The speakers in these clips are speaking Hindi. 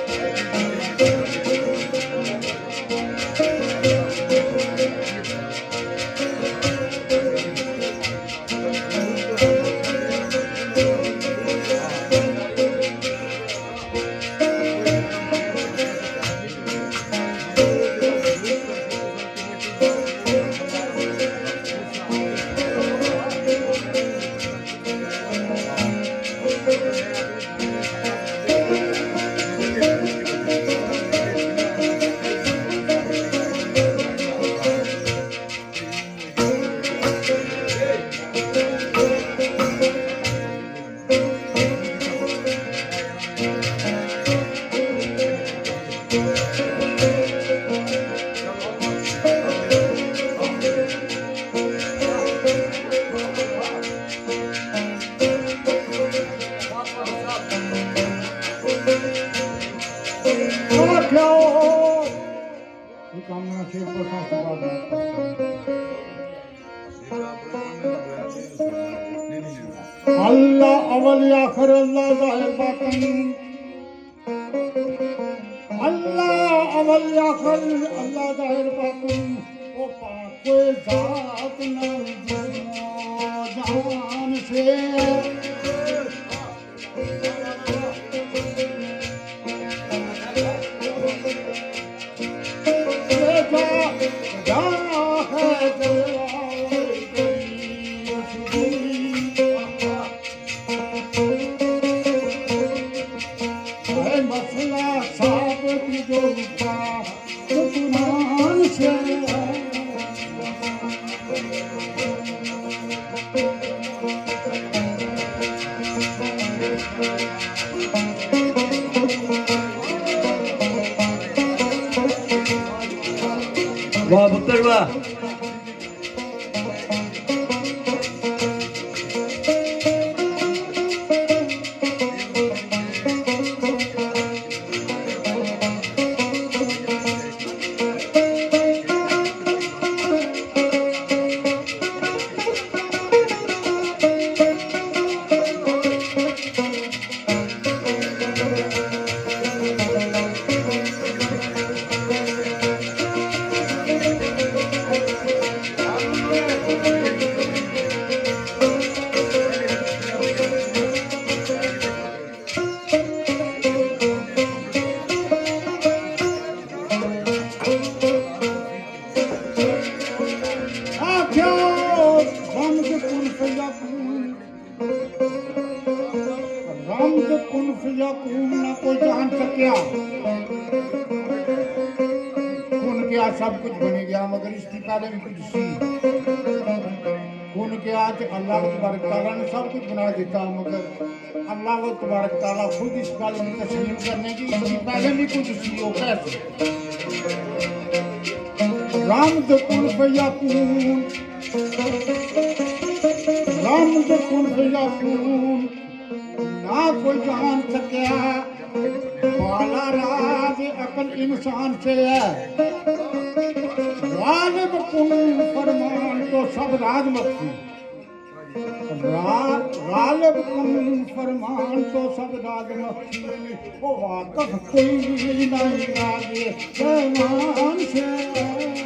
अल्लाह अवल आखिर अल्लाह जाहिर बातिन अल्लाह अवल आखिर अल्लाह जाहिर बातिन ओ पाक कोई जात न जान से वाह पुत्र वाह कोई जान सकिया खून क्या सब कुछ बन गया मगर इसकी पहले भी कुछ सी खून क्या अल्लाह तबारक तआला ने सब कुछ बना देता मगर अल्लाह तबारक तआला खुद इस गल में तस्लीम करने की इसकी पहले भी कुछ सी हो कैसे राम जो कुन फयाकून राम जो कुन फयाकून ना कोई जान सकिया वाला राज अकल इंसान से है गालिब कुन फरमान तो सब राज मक्खी गालिब कुन फरमान तो सब राज मक्खी वो वाकफ कोई नहीं राजे फरमान से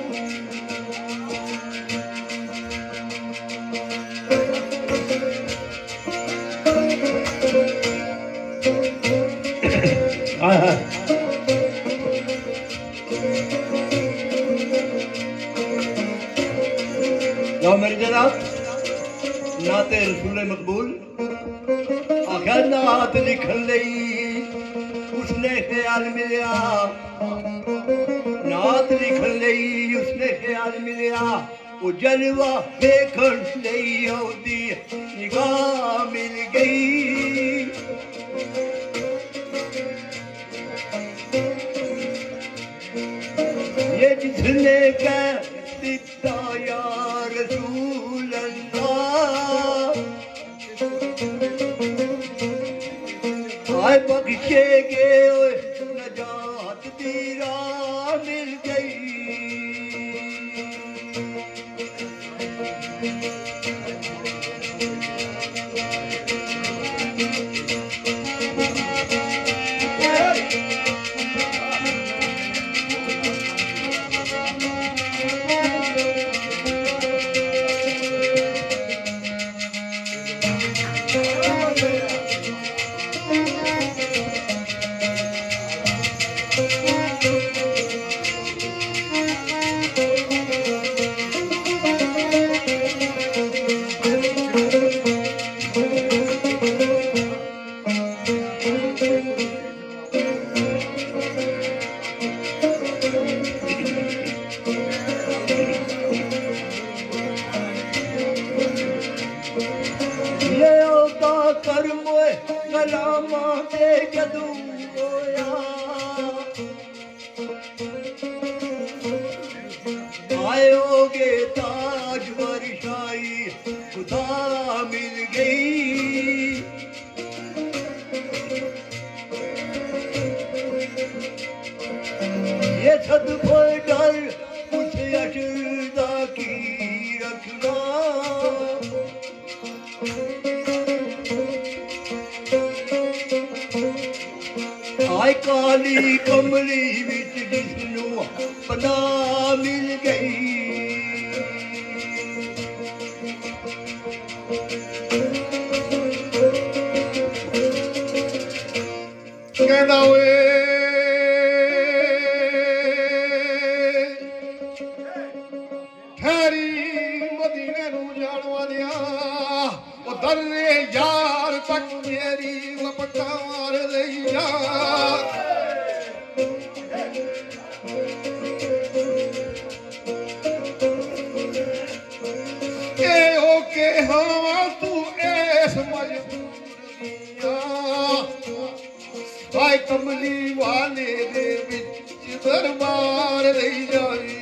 लो मेरे जनाब नाते रसूल मकबूल आखिर नात लिखन लई उसने ख्याल मिलिया नात लिखन लई उसने ख्याल मिलिया वो जलवा देखन लई ओदी निगाह मिल गई ये जिसने कह दिता या रसूल अल्लाह आए बख्शेगे नजात दी राह मिल गई आयोगे ताज वर्षाई खुदा मिल गई ये सदको डर कुछ अशदा की रखना आय काली कमली विच जिसनू पना मिल गई कहना वे ठहरी मदीने नू जान वालिया ओ दर्रे यार तक मेरी लपटा मार लई जा ए ओके हवा तू ऐस मजबूरिया आय कमली वाले दे विच दरबार रही जाई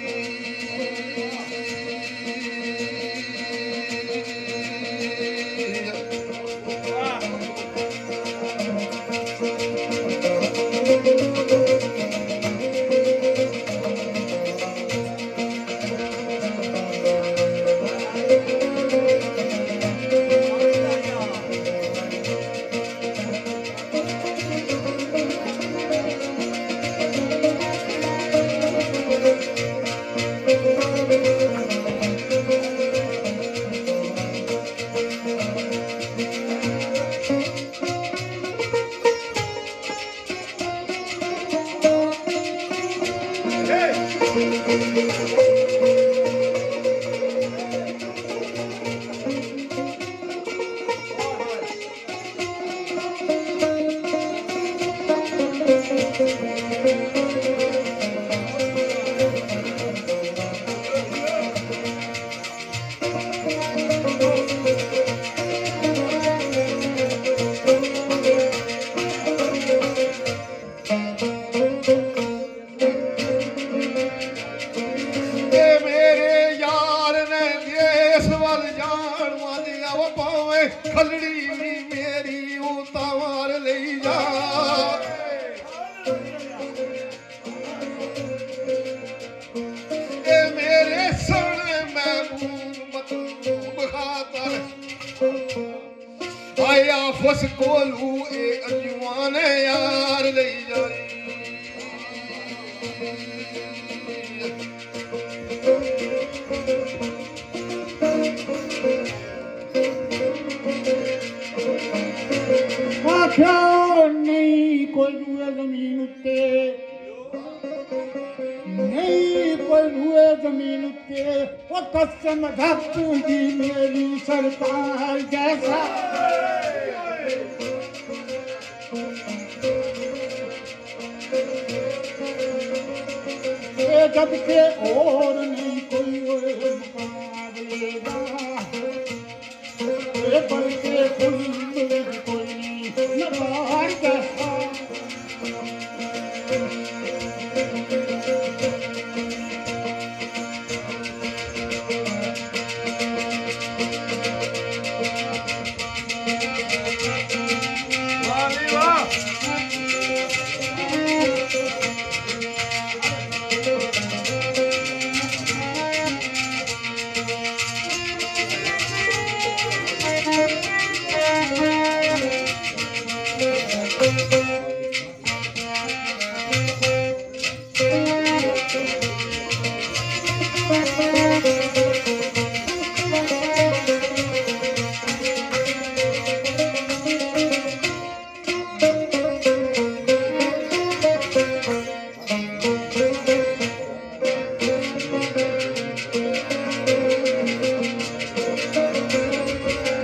खलड़ी मेरी उतार ले जा ए मेरे सोने महबूब मतलूब खातर आया फस कोलू ए अजवान यार ले जाई आख्या नहीं कोई रुए जमीन उत्ते नहीं कोई रुए जमीन उत्ते वो कसम रखूंगी मेरी सरकार जैसा जब के और नहीं कोई मुकाबलेगा बल्कि कोई नहीं नवार जैसा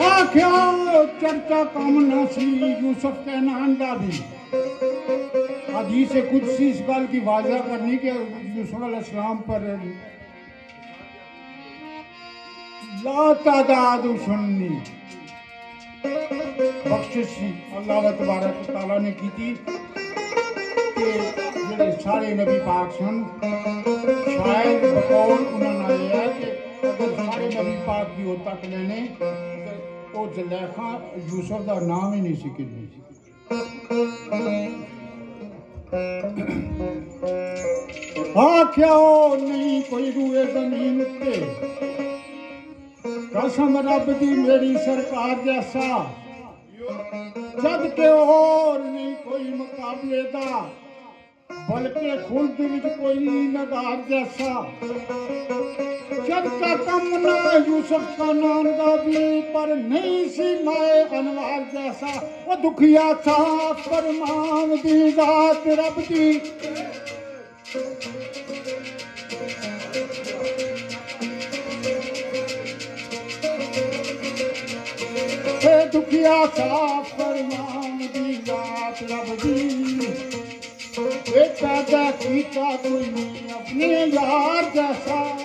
चर्चा कम नसी यूसुफ के नांदा भी हदीस कुदसी इस बात की वाजा करनी कि यूसुफ अलैहिस्सलाम पर ला तादाद सुननी बख्शिश अल्लाह तबारक तआला ने की थी कि जेडे सारे नबी पाक सन शायद बकौल उन्होंने ये है कि अगर सारे नबी पाक भी हो तक लेने तो जुलैखा यूसुफ का नाम ही नहीं सी किन्नी आख्या नहीं कोई रूए जमीन उत्ते कसम रब दी मेरी सरकार जैसा जद के और नहीं कोई मुकाबले दा बल्कि खुद विच कोई नगार जैसा जद का कम ना यूसुफ का नाम का भी पर नहीं सी लाए अनवार जैसा वो दुखिया था फरमान दी जात रब दी दुखिया था फरमान दी जात रब दी पैदा कीता कोई नहीं अपने यार जैसा